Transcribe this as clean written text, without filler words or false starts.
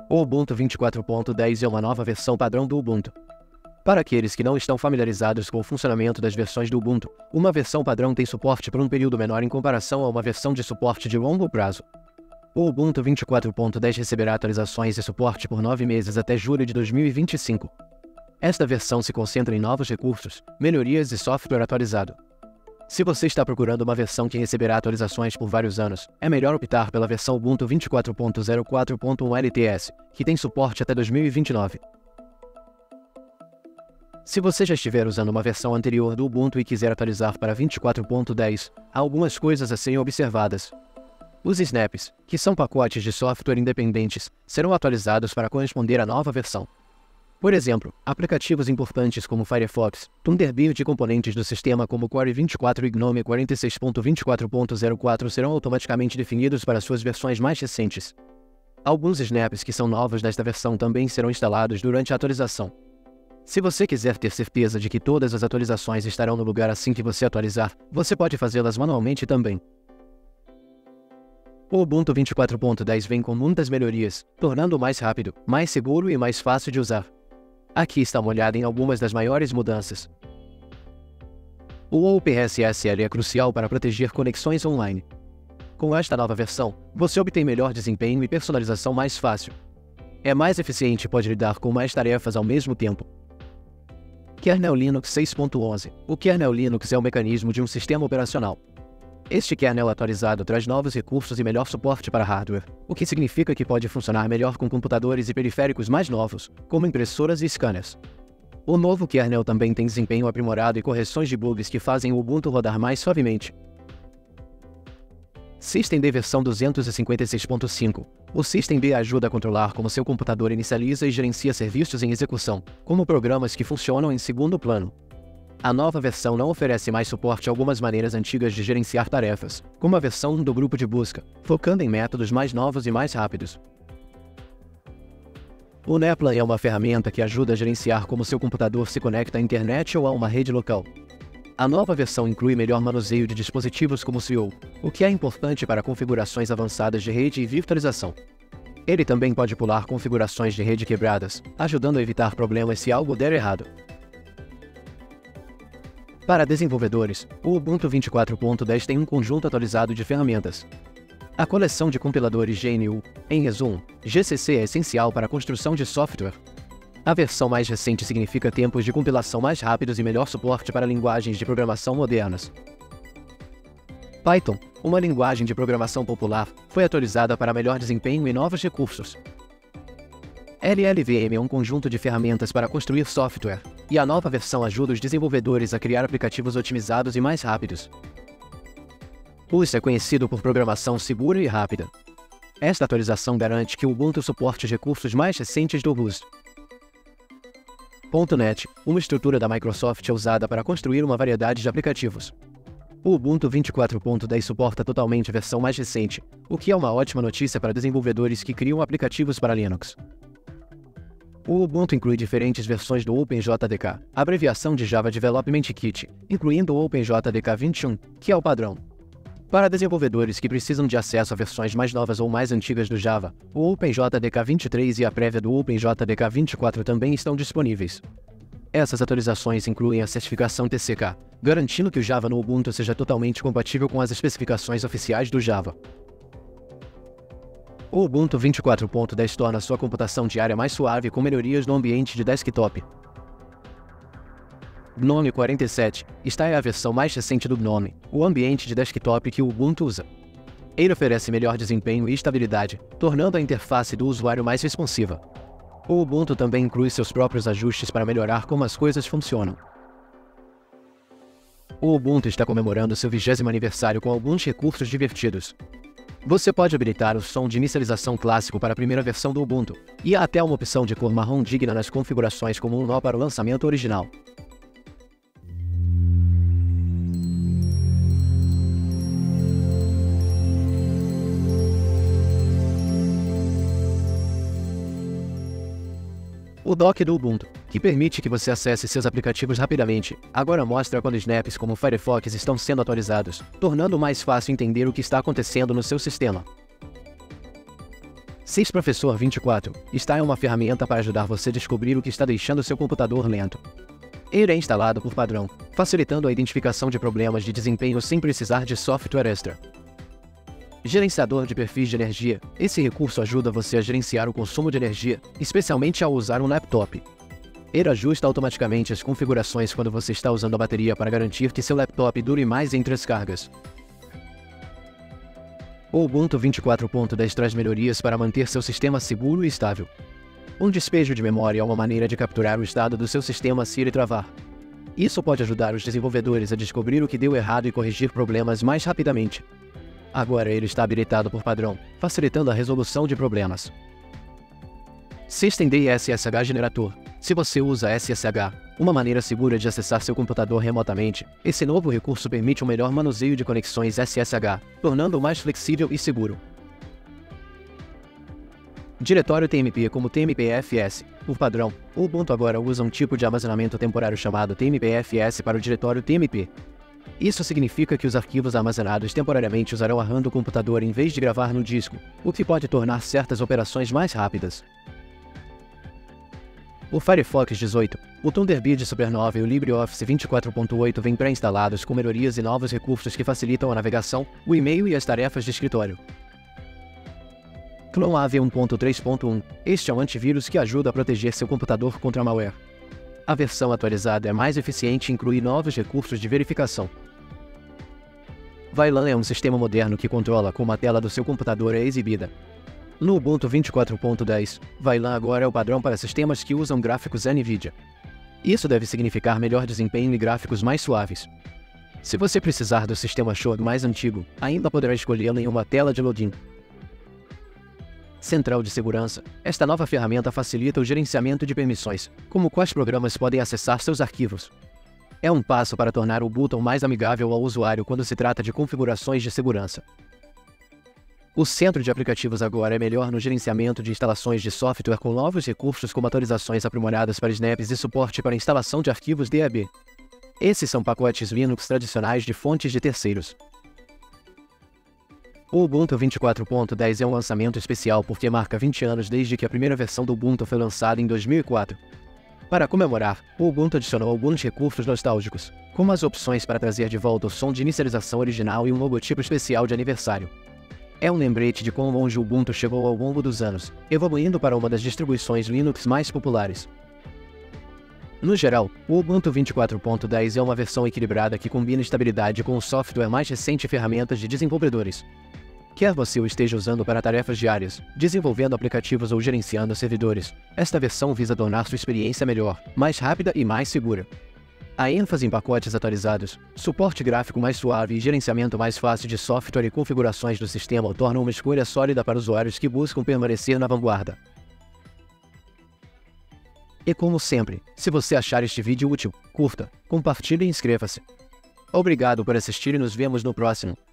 O Ubuntu 24.10 é uma nova versão padrão do Ubuntu. Para aqueles que não estão familiarizados com o funcionamento das versões do Ubuntu, uma versão padrão tem suporte por um período menor em comparação a uma versão de suporte de longo prazo. O Ubuntu 24.10 receberá atualizações e suporte por 9 meses até julho de 2025. Esta versão se concentra em novos recursos, melhorias e software atualizado. Se você está procurando uma versão que receberá atualizações por vários anos, é melhor optar pela versão Ubuntu 24.04.1 LTS, que tem suporte até 2029. Se você já estiver usando uma versão anterior do Ubuntu e quiser atualizar para 24.10, há algumas coisas a serem observadas. Os snaps, que são pacotes de software independentes, serão atualizados para corresponder à nova versão. Por exemplo, aplicativos importantes como Firefox, Thunderbird e componentes do sistema como Core 24 e GNOME 46.24.04 serão automaticamente definidos para suas versões mais recentes. Alguns snaps que são novos nesta versão também serão instalados durante a atualização. Se você quiser ter certeza de que todas as atualizações estarão no lugar assim que você atualizar, você pode fazê-las manualmente também. O Ubuntu 24.10 vem com muitas melhorias, tornando-o mais rápido, mais seguro e mais fácil de usar. Aqui está uma olhada em algumas das maiores mudanças. O OpenSSL é crucial para proteger conexões online. Com esta nova versão, você obtém melhor desempenho e personalização mais fácil. É mais eficiente e pode lidar com mais tarefas ao mesmo tempo. Kernel Linux 6.11. O kernel Linux é o mecanismo de um sistema operacional. Este kernel atualizado traz novos recursos e melhor suporte para hardware, o que significa que pode funcionar melhor com computadores e periféricos mais novos, como impressoras e scanners. O novo kernel também tem desempenho aprimorado e correções de bugs que fazem o Ubuntu rodar mais suavemente. Systemd versão 256.5. O Systemd ajuda a controlar como seu computador inicializa e gerencia serviços em execução, como programas que funcionam em segundo plano. A nova versão não oferece mais suporte a algumas maneiras antigas de gerenciar tarefas, como a versão do grupo de busca, focando em métodos mais novos e mais rápidos. O Neplan é uma ferramenta que ajuda a gerenciar como seu computador se conecta à internet ou a uma rede local. A nova versão inclui melhor manuseio de dispositivos como o CEO, o que é importante para configurações avançadas de rede e virtualização. Ele também pode pular configurações de rede quebradas, ajudando a evitar problemas se algo der errado. Para desenvolvedores, o Ubuntu 24.10 tem um conjunto atualizado de ferramentas. A coleção de compiladores GNU, em resumo, GCC é essencial para a construção de software. A versão mais recente significa tempos de compilação mais rápidos e melhor suporte para linguagens de programação modernas. Python, uma linguagem de programação popular, foi atualizada para melhor desempenho e novos recursos. LLVM é um conjunto de ferramentas para construir software, e a nova versão ajuda os desenvolvedores a criar aplicativos otimizados e mais rápidos. Rust é conhecido por programação segura e rápida. Esta atualização garante que o Ubuntu suporte os recursos mais recentes do Rust. .NET, uma estrutura da Microsoft é usada para construir uma variedade de aplicativos. O Ubuntu 24.10 suporta totalmente a versão mais recente, o que é uma ótima notícia para desenvolvedores que criam aplicativos para Linux. O Ubuntu inclui diferentes versões do OpenJDK, abreviação de Java Development Kit, incluindo o OpenJDK 21, que é o padrão. Para desenvolvedores que precisam de acesso a versões mais novas ou mais antigas do Java, o OpenJDK 23 e a prévia do OpenJDK 24 também estão disponíveis. Essas atualizações incluem a certificação TCK, garantindo que o Java no Ubuntu seja totalmente compatível com as especificações oficiais do Java. O Ubuntu 24.10 torna sua computação diária mais suave com melhorias no ambiente de desktop. GNOME 47. Esta é a versão mais recente do GNOME, o ambiente de desktop que o Ubuntu usa. Ele oferece melhor desempenho e estabilidade, tornando a interface do usuário mais responsiva. O Ubuntu também inclui seus próprios ajustes para melhorar como as coisas funcionam. O Ubuntu está comemorando seu 20º aniversário com alguns recursos divertidos. Você pode habilitar o som de inicialização clássico para a primeira versão do Ubuntu, e há até uma opção de cor marrom digna nas configurações como um nó para o lançamento original. O dock do Ubuntu, que permite que você acesse seus aplicativos rapidamente, agora mostra quando snaps como o Firefox estão sendo atualizados, tornando mais fácil entender o que está acontecendo no seu sistema. Sys Professor 24 está em uma ferramenta para ajudar você a descobrir o que está deixando seu computador lento. Ele é instalado por padrão, facilitando a identificação de problemas de desempenho sem precisar de software extra. Gerenciador de perfis de energia. Esse recurso ajuda você a gerenciar o consumo de energia, especialmente ao usar um laptop. Ele ajusta automaticamente as configurações quando você está usando a bateria para garantir que seu laptop dure mais entre as cargas. O Ubuntu 24.10 traz melhorias para manter seu sistema seguro e estável. Um despejo de memória é uma maneira de capturar o estado do seu sistema se ele travar. Isso pode ajudar os desenvolvedores a descobrir o que deu errado e corrigir problemas mais rapidamente. Agora ele está habilitado por padrão, facilitando a resolução de problemas. Systemd SSH Generator. Se você usa SSH, uma maneira segura de acessar seu computador remotamente, esse novo recurso permite um melhor manuseio de conexões SSH, tornando-o mais flexível e seguro. Diretório TMP como TMPFS. Por padrão, o Ubuntu agora usa um tipo de armazenamento temporário chamado TMPFS para o diretório TMP. Isso significa que os arquivos armazenados temporariamente usarão a RAM do computador em vez de gravar no disco, o que pode tornar certas operações mais rápidas. O Firefox 18, o Thunderbird Supernova e o LibreOffice 24.8 vêm pré-instalados com melhorias e novos recursos que facilitam a navegação, o e-mail e as tarefas de escritório. CloneAV 1.3.1. Este é um antivírus que ajuda a proteger seu computador contra malware. A versão atualizada é mais eficiente e inclui novos recursos de verificação. VLAN é um sistema moderno que controla como a tela do seu computador é exibida. No Ubuntu 24.10, VLAN agora é o padrão para sistemas que usam gráficos NVIDIA. Isso deve significar melhor desempenho e gráficos mais suaves. Se você precisar do sistema Show mais antigo, ainda poderá escolhê-lo em uma tela de login. Central de Segurança. Esta nova ferramenta facilita o gerenciamento de permissões, como quais programas podem acessar seus arquivos. É um passo para tornar o Ubuntu mais amigável ao usuário quando se trata de configurações de segurança. O centro de aplicativos agora é melhor no gerenciamento de instalações de software com novos recursos como atualizações aprimoradas para snaps e suporte para instalação de arquivos DAB. Esses são pacotes Linux tradicionais de fontes de terceiros. O Ubuntu 24.10 é um lançamento especial porque marca 20 anos desde que a primeira versão do Ubuntu foi lançada em 2004. Para comemorar, o Ubuntu adicionou alguns recursos nostálgicos, como as opções para trazer de volta o som de inicialização original e um logotipo especial de aniversário. É um lembrete de quão longe o Ubuntu chegou ao longo dos anos, evoluindo para uma das distribuições Linux mais populares. No geral, o Ubuntu 24.10 é uma versão equilibrada que combina estabilidade com o software mais recente e ferramentas de desenvolvedores. Quer você o esteja usando para tarefas diárias, desenvolvendo aplicativos ou gerenciando servidores, esta versão visa tornar sua experiência melhor, mais rápida e mais segura. A ênfase em pacotes atualizados, suporte gráfico mais suave e gerenciamento mais fácil de software e configurações do sistema tornam uma escolha sólida para usuários que buscam permanecer na vanguarda. E como sempre, se você achar este vídeo útil, curta, compartilhe e inscreva-se. Obrigado por assistir e nos vemos no próximo.